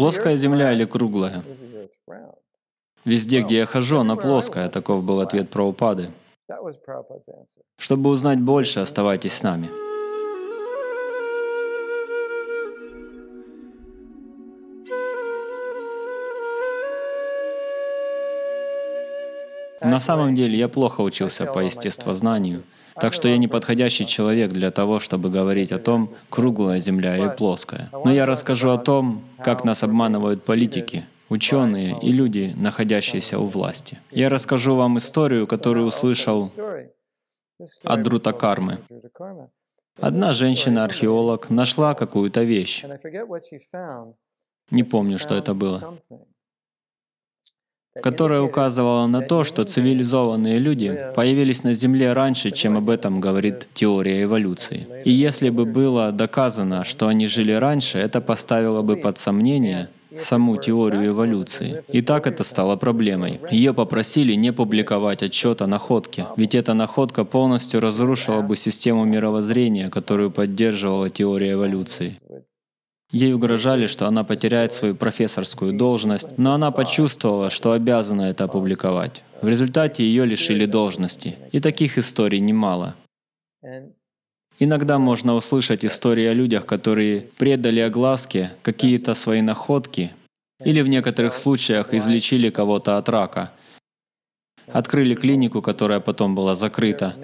плоская Земля или круглая? Везде, где я хожу, она плоская, таков был ответ Прабхупады. Чтобы узнать больше, оставайтесь с нами. На самом деле, я плохо учился по естествознанию, так что я не подходящий человек для того, чтобы говорить о том, круглая Земля или плоская. Но я расскажу о том, как нас обманывают политики, ученые и люди, находящиеся у власти. Я расскажу вам историю, которую услышал от Друта-кармы. Одна женщина-археолог нашла какую-то вещь. Не помню, что это было, которая указывала на то, что цивилизованные люди появились на Земле раньше, чем об этом говорит теория эволюции. И если бы было доказано, что они жили раньше, это поставило бы под сомнение саму теорию эволюции. И так это стало проблемой. Ее попросили не публиковать отчет о находке, ведь эта находка полностью разрушила бы систему мировоззрения, которую поддерживала теория эволюции. Ей угрожали, что она потеряет свою профессорскую должность, но она почувствовала, что обязана это опубликовать. В результате ее лишили должности. И таких историй немало. Иногда можно услышать истории о людях, которые предали огласке какие-то свои находки или в некоторых случаях излечили кого-то от рака, открыли клинику, которая потом была закрыта,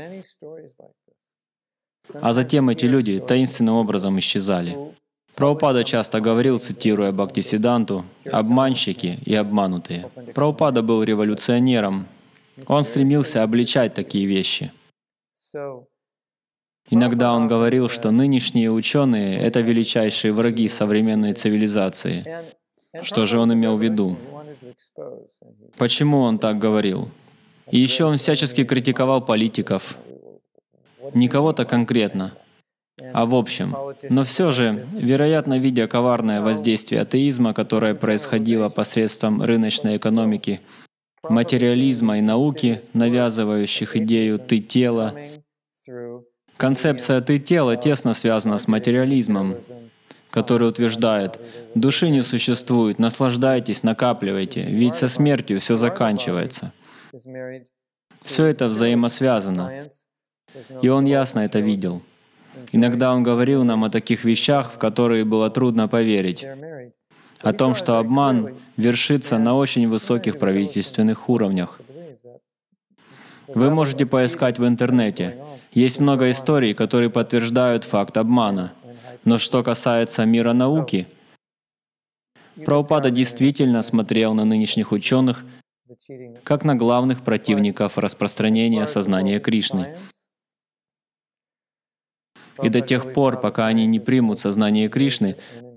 а затем эти люди таинственным образом исчезали. Прабхупада часто говорил, цитируя Бхактисиддханту, «обманщики и обманутые». Прабхупада был революционером. Он стремился обличать такие вещи. Иногда он говорил, что нынешние ученые — это величайшие враги современной цивилизации. Что же он имел в виду? Почему он так говорил? И еще он всячески критиковал политиков. Не кого-то конкретно, а в общем. Но все же, вероятно, видя коварное воздействие атеизма, которое происходило посредством рыночной экономики, материализма и науки, навязывающих идею «ты тело», концепция «ты тело» тесно связана с материализмом, который утверждает: «Души не существует, наслаждайтесь, накапливайте, ведь со смертью все заканчивается». Все это взаимосвязано. И он ясно это видел. Иногда он говорил нам о таких вещах, в которые было трудно поверить. О том, что обман вершится на очень высоких правительственных уровнях. Вы можете поискать в интернете. Есть много историй, которые подтверждают факт обмана. Но что касается мира науки, Прабхупада действительно смотрел на нынешних ученых как на главных противников распространения сознания Кришны. И до тех пор, пока они не примут сознание Кришны,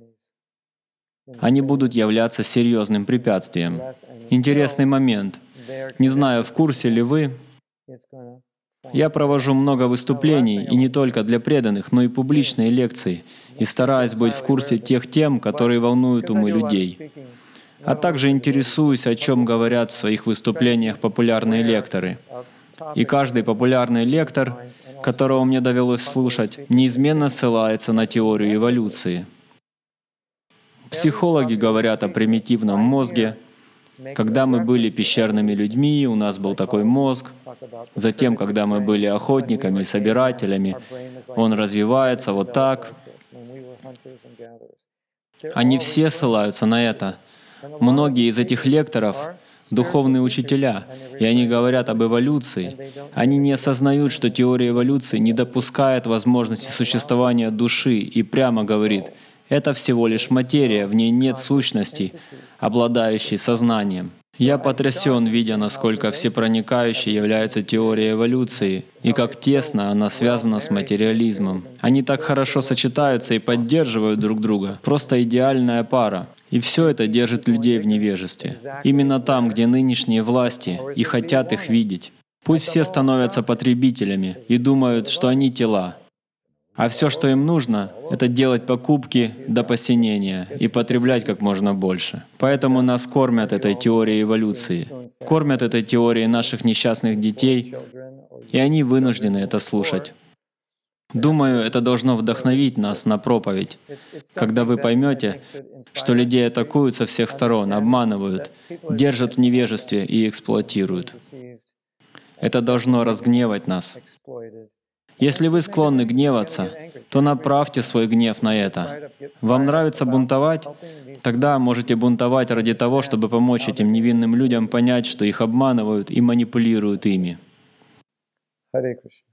они будут являться серьезным препятствием. Интересный момент. Не знаю, в курсе ли вы, я провожу много выступлений, и не только для преданных, но и публичные лекции, и стараюсь быть в курсе тех тем, которые волнуют умы людей. А также интересуюсь, о чем говорят в своих выступлениях популярные лекторы. И каждый популярный лектор, которого мне довелось слушать, неизменно ссылается на теорию эволюции. Психологи говорят о примитивном мозге. Когда мы были пещерными людьми, у нас был такой мозг. Затем, когда мы были охотниками и собирателями, он развивается вот так. Они все ссылаются на это. Многие из этих лекторов — духовные учителя, и они говорят об эволюции. Они не осознают, что теория эволюции не допускает возможности существования души и прямо говорит: это всего лишь материя, в ней нет сущности, обладающей сознанием. Я потрясен, видя, насколько всепроникающей является теория эволюции и как тесно она связана с материализмом. Они так хорошо сочетаются и поддерживают друг друга. Просто идеальная пара. И все это держит людей в невежестве. Именно там, где нынешние власти и хотят их видеть. Пусть все становятся потребителями и думают, что они тела. А все, что им нужно, это делать покупки до посинения и потреблять как можно больше. Поэтому нас кормят этой теорией эволюции, кормят этой теорией наших несчастных детей, и они вынуждены это слушать. Думаю, это должно вдохновить нас на проповедь. Когда вы поймете, что людей атакуют со всех сторон, обманывают, держат в невежестве и эксплуатируют. Это должно разгневать нас. Если вы склонны гневаться, то направьте свой гнев на это. Вам нравится бунтовать? Тогда можете бунтовать ради того, чтобы помочь этим невинным людям понять, что их обманывают и манипулируют ими. Hare Krishna.